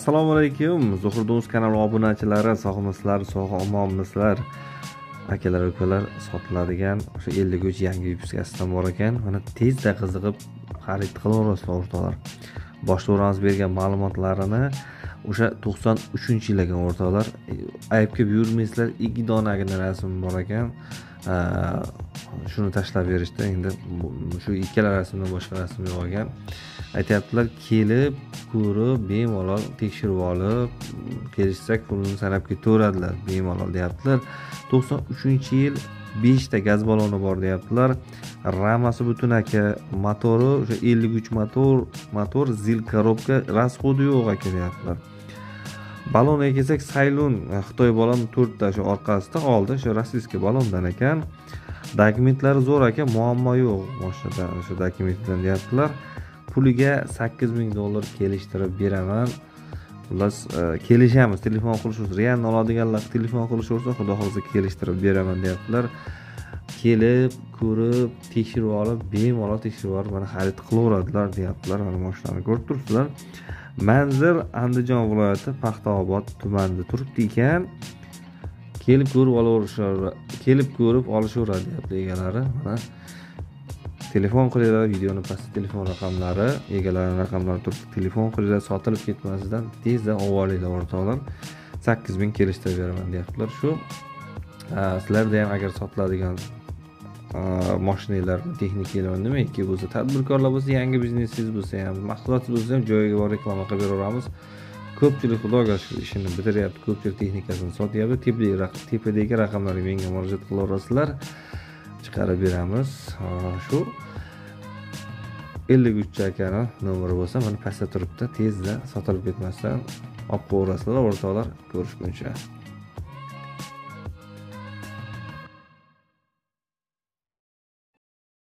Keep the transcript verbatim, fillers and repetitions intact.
Assalomu alaykum. Zuhurduz kanali obunachilari, sog'misizlar, sog' omonmisizlar? Akalar, ukalar, sotiladigan o'sha ellik uch yangi vipiskasidan bor ekan. Mana tezda qiziqib xarid qilaverasizlar o'rtoqlar. Boshlig'imiz bergan ma'lumotlarini o'sha to'qson uchinchi yilga o'rtoqlar aybga buyurmaysizlar, ikki donagina rasm bor ekan. Shuni tashlab berishdi. Endi shu ikkala rasmdan boshqa rasm yo'q ekan. Aytayaptilar, kelib, ko'rib, bemalol tekshirib olib, kelishsak pulini sanab ketaveradilar, bemalol deyaptilar. to'qson uchinchi yil besh ta gaz baloni bor deyaptilar. Ramasi butun aka, motori o'sha ellik uch motor, motor zil korobka, rasxodi yo'q aka deyaptilar. Balonga kelsak, Saylun Xitoy balon to'rt ta shu orqasida oldi, shu rossiyskiy balondan ekan. Dokumentlari zo'r aka, muammo yo'q mashinada, o'sha dokumentdan deyaptilar. Puliga sakkiz ming dollar kelishtirib beraman. Xullas, kelishamiz, telefon qilishimiz, real oladiganlar telefon qilishsa, xudo xolisa kelishtirib beraman deyaptilar. Kelib, ko'rib, tekshirib olib, bemalol tekshirib olib, mana xarid qilaveradilar deyaptilar. Mana mashinani ko'rib turibsizlar. Manzil Andijon viloyati Paxtaobod tumanida turibdi ekan. Kelib ko'rib olaverishadi, kelib ko'rib olishaveradi deyapti egalari. Mana telefon qilinglar, videoni pastda telefon raqamlari, egalarining raqamlari turibdi. Telefon qilinglar, sotilib ketmasidan tezda olinglar o'rtoqlar. sakkiz ming kelishtirib beraman deyaptilar. Shu sizlarda ham agar sotiladigan mashinalar, texnikalar nimaiki bo'lsa, tadbirkorlar bo'lsa, yangi biznesingiz bo'lsa ham, mahsulotingiz bo'lsa ham joyiga borib reklama qilib beraveramiz. Ko'pchilik xudoga shu ishini bitiryapti, ko'pchilik texnikasini sotyapti. Tepadagi raqamlarga menga murojaat qilaverasizlar. Chiqarib beramiz. Shu ellik uch akani nomeri bo'lsa, mana pastda turibdi. Tezda sotilib ketmasdan olib qo'yasizlar o'rtoqlar. Ko'rishguncha.